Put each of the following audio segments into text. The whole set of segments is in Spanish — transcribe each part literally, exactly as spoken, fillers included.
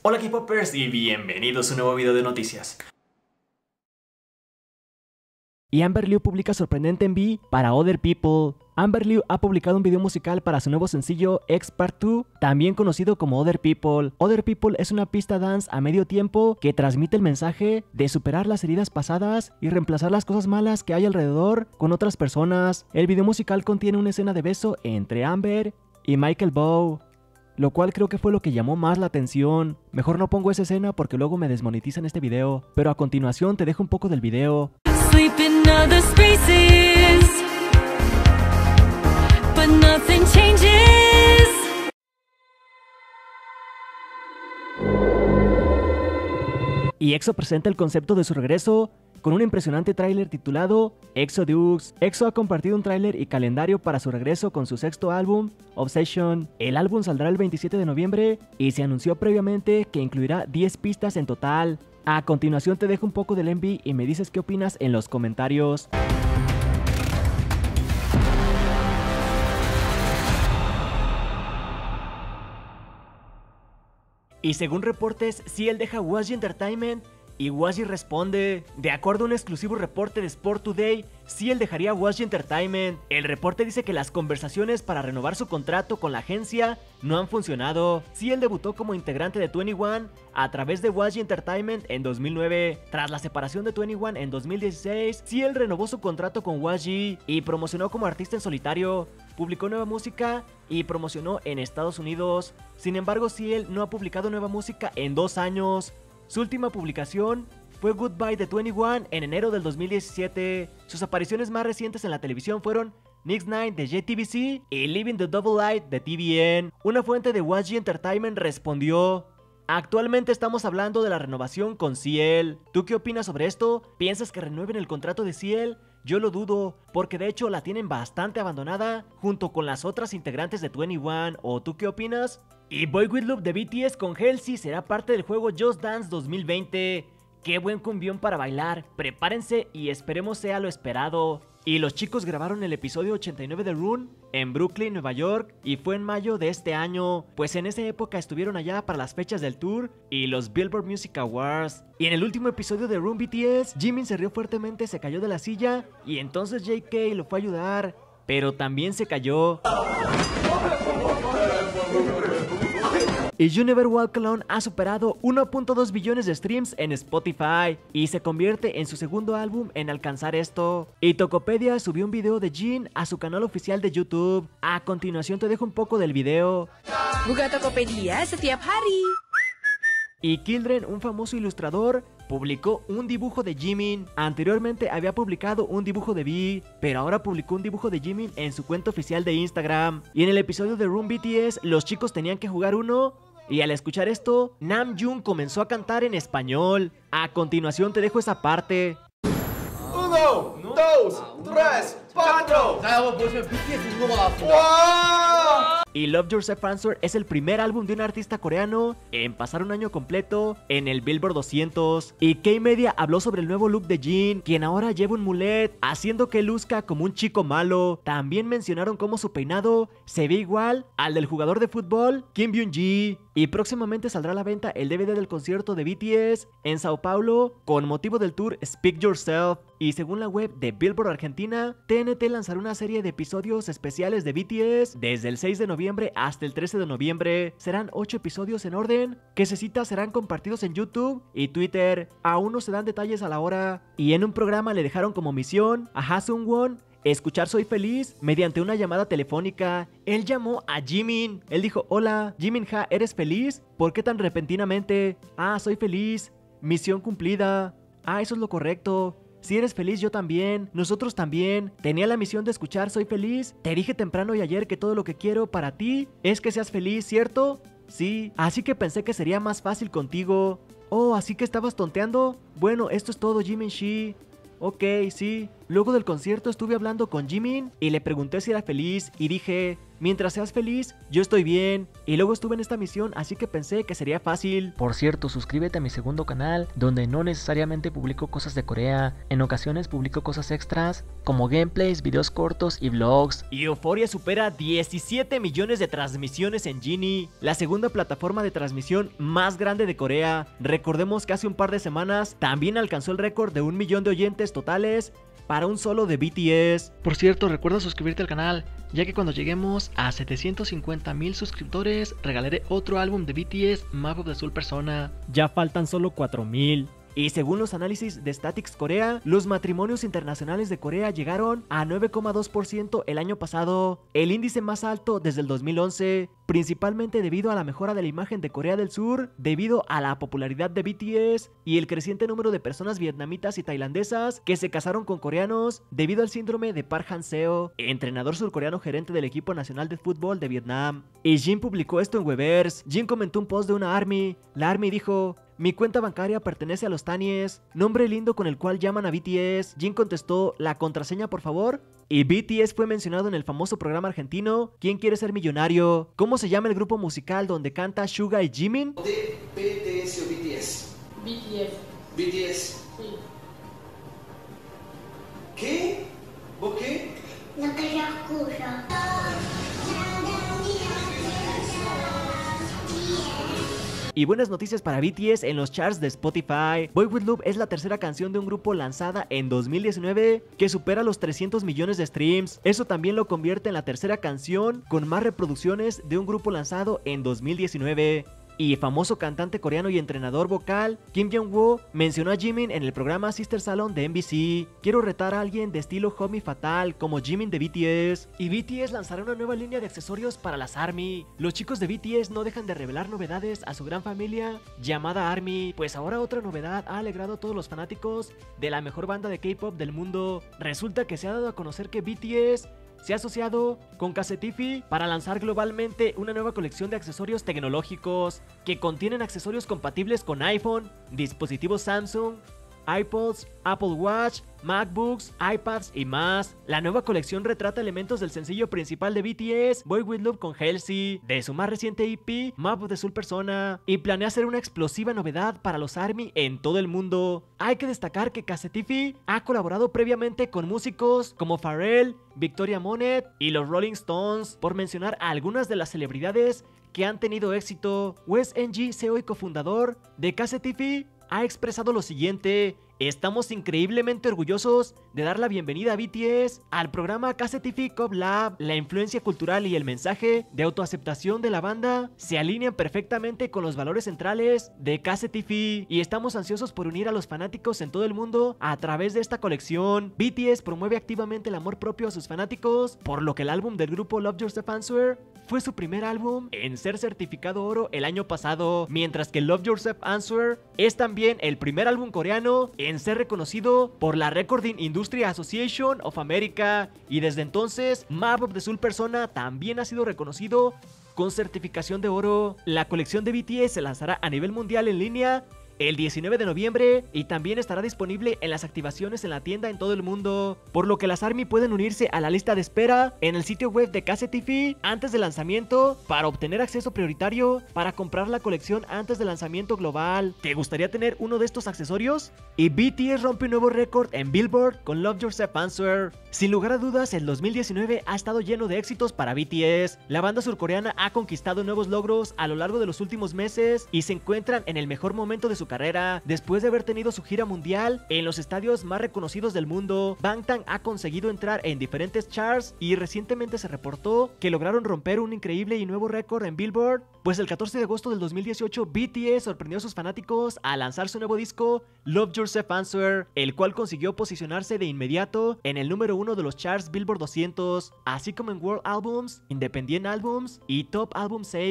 Hola K-Popers y bienvenidos a un nuevo video de noticias. Y Amber Liu publica sorprendente M V para Other People. Amber Liu ha publicado un video musical para su nuevo sencillo X Part dos, también conocido como Other People. Other People es una pista dance a medio tiempo que transmite el mensaje de superar las heridas pasadas y reemplazar las cosas malas que hay alrededor con otras personas. El video musical contiene una escena de beso entre Amber y Michael Bow, lo cual creo que fue lo que llamó más la atención. Mejor no pongo esa escena porque luego me desmonetizan este video, pero a continuación te dejo un poco del video. Sleep in other spaces, but nothing changes. Y EXO presenta el concepto de su regreso con un impresionante tráiler titulado Exodus. EXO ha compartido un tráiler y calendario para su regreso con su sexto álbum, Obsession. El álbum saldrá el veintisiete de noviembre y se anunció previamente que incluirá diez pistas en total. A continuación te dejo un poco del M V y me dices qué opinas en los comentarios. Y según reportes, C L deja W A S G Entertainment y W A S G responde. De acuerdo a un exclusivo reporte de Sport Today, C L dejaría W A S G Entertainment. El reporte dice que las conversaciones para renovar su contrato con la agencia no han funcionado. C L debutó como integrante de veintiuno a través de W A S G Entertainment en dos mil nueve. Tras la separación de veintiuno en dos mil dieciséis, C L renovó su contrato con W A S G y promocionó como artista en solitario. Publicó nueva música y promocionó en Estados Unidos. Sin embargo, C L no ha publicado nueva música en dos años. Su última publicación fue Goodbye de veintiuno en enero del dos mil diecisiete. Sus apariciones más recientes en la televisión fueron Next Night de J T B C y Living the Double Light de T V N. Una fuente de W A S G Entertainment respondió: actualmente estamos hablando de la renovación con C L. ¿Tú qué opinas sobre esto? ¿Piensas que renueven el contrato de C L? Yo lo dudo, porque de hecho la tienen bastante abandonada junto con las otras integrantes de veintiuno. ¿O tú qué opinas? Y Boy With Love de B T S con Halsey será parte del juego Just Dance dos mil veinte. Qué buen cumbión para bailar, prepárense y esperemos sea lo esperado. Y los chicos grabaron el episodio ochenta y nueve de Rune en Brooklyn, Nueva York, y fue en mayo de este año, pues en esa época estuvieron allá para las fechas del tour y los Billboard Music Awards. Y en el último episodio de Rune B T S, Jimin se rió fuertemente, se cayó de la silla y entonces J K lo fue a ayudar, pero también se cayó. Y You Never Walk Alone ha superado uno punto dos billones de streams en Spotify y se convierte en su segundo álbum en alcanzar esto. Y Tokopedia subió un video de Jin a su canal oficial de YouTube. A continuación te dejo un poco del video. Buka Tokopedia setiap hari. Y Kildren, un famoso ilustrador, publicó un dibujo de Jimin. Anteriormente había publicado un dibujo de V, pero ahora publicó un dibujo de Jimin en su cuenta oficial de Instagram. Y en el episodio de Rune B T S, los chicos tenían que jugar uno, y al escuchar esto, Namjoon comenzó a cantar en español. A continuación te dejo esa parte. Uno, dos, tres, cuatro. Y Love Yourself Answer es el primer álbum de un artista coreano en pasar un año completo en el Billboard doscientos. Y K-Media habló sobre el nuevo look de Jin, quien ahora lleva un mulet, haciendo que luzca como un chico malo. También mencionaron cómo su peinado se ve igual al del jugador de fútbol Kim Byung-gi. Y próximamente saldrá a la venta el D V D del concierto de B T S en Sao Paulo con motivo del tour Speak Yourself. Y según la web de Billboard Argentina, T N T lanzará una serie de episodios especiales de B T S desde el seis de noviembre hasta el trece de noviembre. Serán ocho episodios en orden que se cita serán compartidos en YouTube y Twitter. Aún no se dan detalles a la hora. Y en un programa le dejaron como misión a Ha Sung-won escuchar Soy Feliz mediante una llamada telefónica. Él llamó a Jimin. Él dijo: hola, Jimin Ha, ¿eres feliz? ¿Por qué tan repentinamente? Ah, soy feliz. Misión cumplida. Ah, eso es lo correcto. Si eres feliz, yo también. Nosotros también. Tenía la misión de escuchar Soy Feliz. Te dije temprano y ayer que todo lo que quiero para ti es que seas feliz, ¿cierto? Sí. Así que pensé que sería más fácil contigo. Oh, ¿así que estabas tonteando? Bueno, esto es todo, Jimin Shi. Ok, sí. Luego del concierto estuve hablando con Jimin y le pregunté si era feliz y dije, mientras seas feliz, yo estoy bien. Y luego estuve en esta misión, así que pensé que sería fácil. Por cierto, suscríbete a mi segundo canal, donde no necesariamente publico cosas de Corea. En ocasiones publico cosas extras, como gameplays, videos cortos y vlogs. Y Euphoria supera diecisiete millones de transmisiones en Genie, la segunda plataforma de transmisión más grande de Corea. Recordemos que hace un par de semanas también alcanzó el récord de un millón de oyentes totales para un solo de B T S. Por cierto, recuerda suscribirte al canal, ya que cuando lleguemos a setecientos cincuenta mil suscriptores, regalaré otro álbum de B T S, Map of the Soul Persona. Ya faltan solo cuatro mil. Y según los análisis de Statistics Corea, los matrimonios internacionales de Corea llegaron a nueve coma dos por ciento el año pasado, el índice más alto desde el dos mil once, principalmente debido a la mejora de la imagen de Corea del Sur, debido a la popularidad de B T S y el creciente número de personas vietnamitas y tailandesas que se casaron con coreanos debido al síndrome de Park Han-seo, entrenador surcoreano gerente del equipo nacional de fútbol de Vietnam. Y Jin publicó esto en Weverse. Jin comentó un post de una ARMY. La ARMY dijo: mi cuenta bancaria pertenece a los Tanies, nombre lindo con el cual llaman a B T S. Jin contestó: ¿la contraseña, por favor? Y B T S fue mencionado en el famoso programa argentino ¿Quién quiere ser millonario? ¿Cómo se llama el grupo musical donde canta Suga y Jimin? De B T S o B T S. B T S. B T S. Sí. ¿Qué? ¿Vos qué? No te lo juro. Y buenas noticias para B T S en los charts de Spotify. Boy With Love es la tercera canción de un grupo lanzada en dos mil diecinueve que supera los trescientos millones de streams. Eso también lo convierte en la tercera canción con más reproducciones de un grupo lanzado en dos mil diecinueve. Y famoso cantante coreano y entrenador vocal Kim Jong-woo mencionó a Jimin en el programa Sister Salon de N B C. Quiero retar a alguien de estilo Homie Fatal como Jimin de B T S. Y B T S lanzará una nueva línea de accesorios para las ARMY. Los chicos de B T S no dejan de revelar novedades a su gran familia llamada ARMY, pues ahora otra novedad ha alegrado a todos los fanáticos de la mejor banda de K-pop del mundo. Resulta que se ha dado a conocer que B T S se ha asociado con Casetifi para lanzar globalmente una nueva colección de accesorios tecnológicos que contienen accesorios compatibles con iPhone, dispositivos Samsung, iPods, Apple Watch, MacBooks, iPads y más. La nueva colección retrata elementos del sencillo principal de B T S, Boy With Love con Halsey, de su más reciente E P, Map of the Soul Persona, y planea hacer una explosiva novedad para los ARMY en todo el mundo. Hay que destacar que Casetifi ha colaborado previamente con músicos como Pharrell, Victoria Monet y los Rolling Stones, por mencionar a algunas de las celebridades que han tenido éxito. Wes N G, C E O y cofundador de Casetifi, ha expresado lo siguiente: estamos increíblemente orgullosos de dar la bienvenida a B T S al programa Casetifi Cop Lab. La influencia cultural y el mensaje de autoaceptación de la banda se alinean perfectamente con los valores centrales de Casetifi y estamos ansiosos por unir a los fanáticos en todo el mundo a través de esta colección. B T S promueve activamente el amor propio a sus fanáticos, por lo que el álbum del grupo Love Yourself Answer fue su primer álbum en ser certificado oro el año pasado, mientras que Love Yourself Answer es también el primer álbum coreano en ser reconocido por la Recording Industry Association of America, y desde entonces Map of the Soul Persona también ha sido reconocido con certificación de oro. La colección de B T S se lanzará a nivel mundial en línea el diecinueve de noviembre y también estará disponible en las activaciones en la tienda en todo el mundo, por lo que las ARMY pueden unirse a la lista de espera en el sitio web de Casetifi antes del lanzamiento para obtener acceso prioritario para comprar la colección antes del lanzamiento global. ¿Te gustaría tener uno de estos accesorios? Y B T S rompe un nuevo récord en Billboard con Love Yourself Answer. Sin lugar a dudas, el dos mil diecinueve ha estado lleno de éxitos para B T S. La banda surcoreana ha conquistado nuevos logros a lo largo de los últimos meses y se encuentran en el mejor momento de su carrera después de haber tenido su gira mundial en los estadios más reconocidos del mundo. Bangtan ha conseguido entrar en diferentes charts y recientemente se reportó que lograron romper un increíble y nuevo récord en Billboard, pues el catorce de agosto del dos mil dieciocho B T S sorprendió a sus fanáticos al lanzar su nuevo disco Love Yourself Answer, el cual consiguió posicionarse de inmediato en el número uno de los charts Billboard doscientos, así como en World Albums, Independent Albums y Top Album Sales.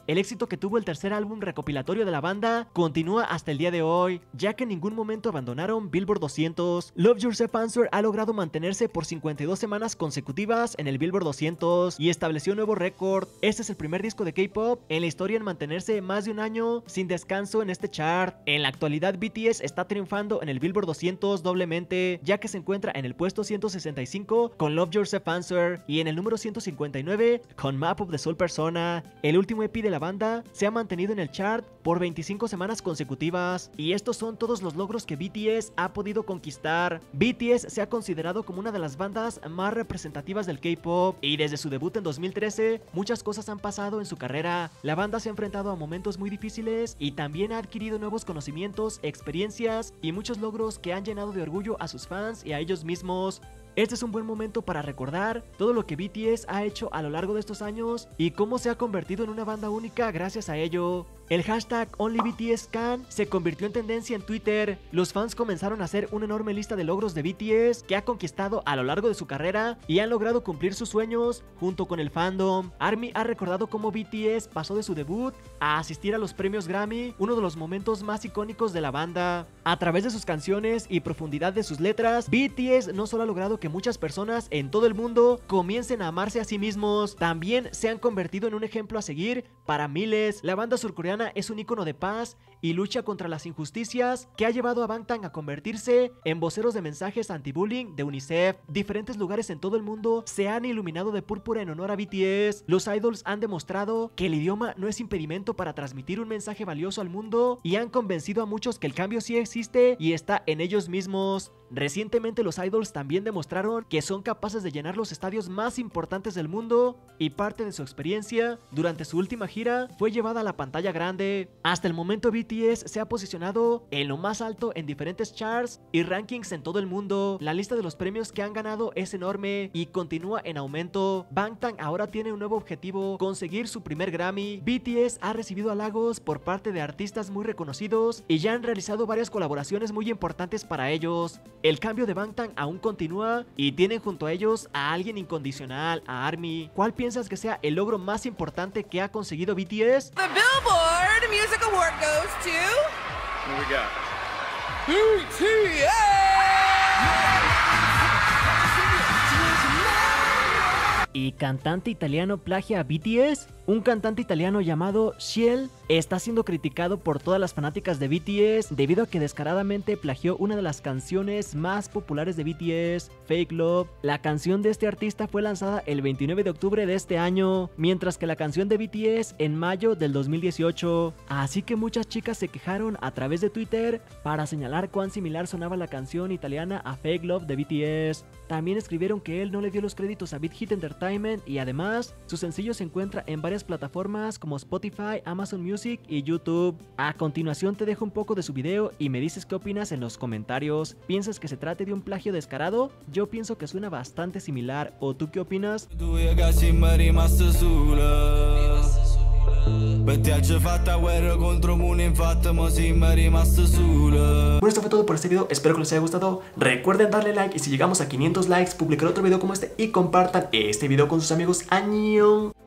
El éxito que tuvo el tercer álbum recopilatorio de la banda continúa hasta el día de hoy, ya que en ningún momento abandonaron Billboard doscientos. Love Yourself Answer ha logrado mantenerse por cincuenta y dos semanas consecutivas en el Billboard doscientos y estableció un nuevo récord. Este es el primer disco de K-pop en la historia en mantenerse más de un año sin descanso en este chart. En la actualidad B T S está triunfando en el Billboard doscientos doblemente, ya que se encuentra en el puesto ciento sesenta y cinco con Love Yourself Answer y en el número ciento cincuenta y nueve con Map of the Soul Persona. El último E P de la banda se ha mantenido en el chart por veinticinco semanas consecutivas y estos son todos los logros que B T S ha podido conquistar. B T S se ha considerado como una de las bandas más representativas del K-pop y desde su debut en dos mil trece muchas cosas han pasado en su carrera. La banda se ha enfrentado a momentos muy difíciles y también ha adquirido nuevos conocimientos, experiencias y muchos logros que han llenado de orgullo a sus fans y a ellos mismos. Este es un buen momento para recordar todo lo que B T S ha hecho a lo largo de estos años y cómo se ha convertido en una banda única gracias a ello. El hashtag OnlyBTSCan se convirtió en tendencia en Twitter. Los fans comenzaron a hacer una enorme lista de logros de B T S que ha conquistado a lo largo de su carrera y han logrado cumplir sus sueños junto con el fandom. ARMY ha recordado cómo B T S pasó de su debut a asistir a los premios Grammy, uno de los momentos más icónicos de la banda. A través de sus canciones y profundidad de sus letras, B T S no solo ha logrado que muchas personas en todo el mundo comiencen a amarse a sí mismos, también se han convertido en un ejemplo a seguir para miles. La banda surcoreana es un ícono de paz y lucha contra las injusticias que ha llevado a Bangtan a convertirse en voceros de mensajes anti-bullying de UNICEF. Diferentes lugares en todo el mundo se han iluminado de púrpura en honor a B T S. Los idols han demostrado que el idioma no es impedimento para transmitir un mensaje valioso al mundo y han convencido a muchos que el cambio sí existe y está en ellos mismos. Recientemente los idols también demostraron que son capaces de llenar los estadios más importantes del mundo y parte de su experiencia durante su última gira fue llevada a la pantalla grande. Hasta el momento B T S se ha posicionado en lo más alto en diferentes charts y rankings en todo el mundo. La lista de los premios que han ganado es enorme y continúa en aumento. Bangtan ahora tiene un nuevo objetivo: conseguir su primer Grammy. B T S ha recibido halagos por parte de artistas muy reconocidos y ya han realizado varias colaboraciones muy importantes para ellos. El cambio de Bangtan aún continúa y tienen junto a ellos a alguien incondicional, a ARMY. ¿Cuál piensas que sea el logro más importante que ha conseguido B T S? The Billboard Music Award goes to... What we got? B T S! ¿Y cantante italiano plagia a B T S? Un cantante italiano llamado Shiel está siendo criticado por todas las fanáticas de B T S debido a que descaradamente plagió una de las canciones más populares de B T S, Fake Love. La canción de este artista fue lanzada el veintinueve de octubre de este año, mientras que la canción de B T S en mayo del dos mil dieciocho. Así que muchas chicas se quejaron a través de Twitter para señalar cuán similar sonaba la canción italiana a Fake Love de B T S. También escribieron que él no le dio los créditos a Beat Hit Entertainment y además su sencillo se encuentra en varias plataformas como Spotify, Amazon Music y YouTube. A continuación te dejo un poco de su video y me dices qué opinas en los comentarios. ¿Piensas que se trate de un plagio descarado? Yo pienso que suena bastante similar. ¿O tú qué opinas? Bueno, esto fue todo por este video, espero que les haya gustado. Recuerden darle like y si llegamos a quinientos likes publicaré otro video como este y compartan este video con sus amigos. ¡Añón!